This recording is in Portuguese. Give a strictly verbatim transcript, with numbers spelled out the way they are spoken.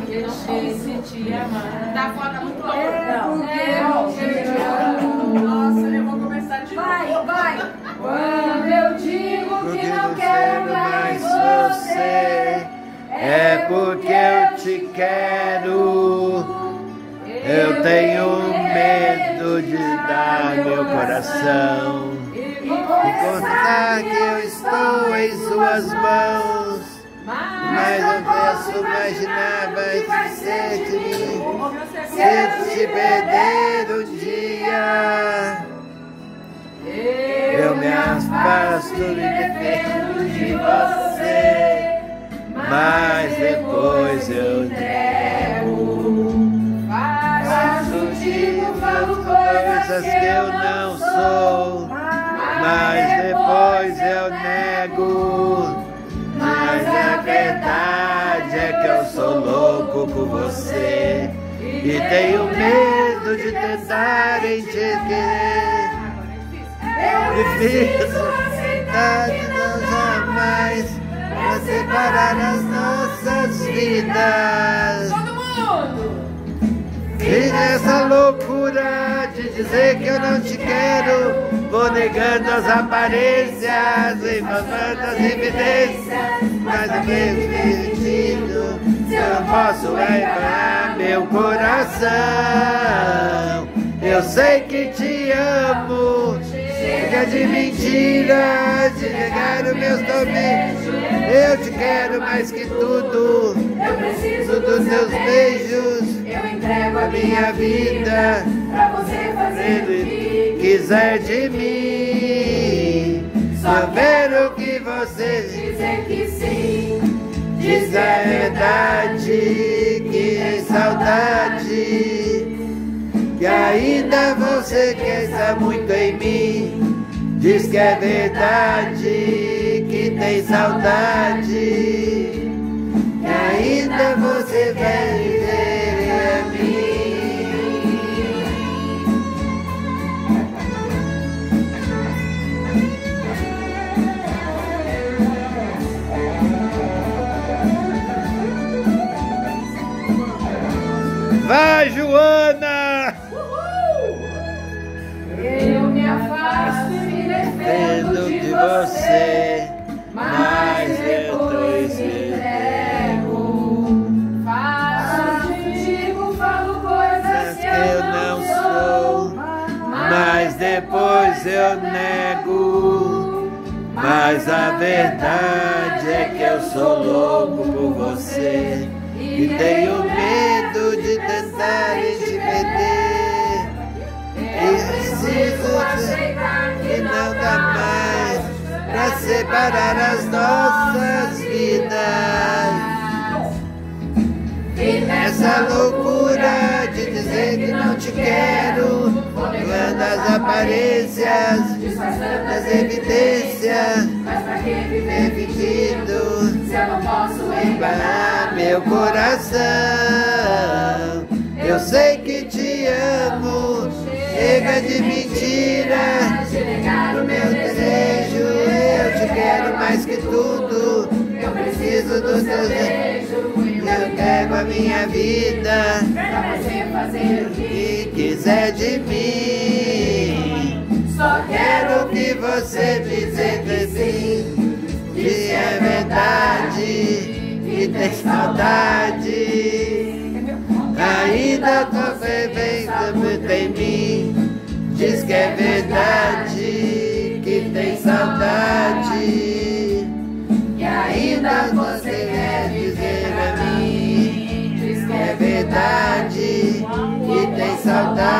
porque não sei te amar. Tá foda muito longe. É porque eu te amo. Nossa, eu vou começar de novo. Vai, vai. Quando eu digo que não quero mais você, é porque eu te quero. Eu tenho medo de dar meu coração e contar que eu estou em suas mãos. Mas eu posso imaginar vai ser de mim se eu te perder um dia. Eu me afasto e defendo de você, mas depois eu nego. Faço tipo, falo coisas que eu não sou, mas depois eu nego. Mas a verdade é que eu sou louco por você e tenho medo de tentar em te querer. É difícil aceitar que não jamais vai separar as nossas vidas. Todo mundo! E nessa loucura de dizer que eu não te quero, vou negando as aparências, infamando as evidências, mas eu mesmo mentindo, se eu não posso levar meu coração. Eu sei que te amo, chega de mentira, de negar os meus tormentos. Eu te quero mais que tudo, eu preciso dos seus beijos. Eu entrego a minha vida pra você fazer o que quiser de mim. Só quero que você dizer que sim, diz a verdade, que é saudade, que ainda você quer estar muito em mim. Diz que é verdade, que tem saudade, que ainda você vai viver a mim. Vai, Joana! Eu me afasto e defendo de você, mas depois me entrego. Faço, digo, falo coisas que eu não sou, mas depois eu nego. Mas a verdade é que eu sou louco por você e tenho medo de tentar te perder. Preciso aceitar que não dá mais pra separar as nossas vidas. E nessa loucura de dizer que não te quero, mudando as aparências, disfarçando as evidências, mas pra que viver fingindo se eu não posso embalar meu coração? Eu sei que te amo, chega de mentira, de negar o meu desejo. Eu te quero mais que tudo, eu preciso dos teus beijos. Eu quero a minha vida pra você fazer o que quiser de mim. Só quero que você dizer que sim, que é verdade, que tem saudade. Ainda tô fervendo muito em mim. Diz que é verdade, que tem saudade, e ainda você quer dizer a mim. Diz que é verdade, que tem saudade.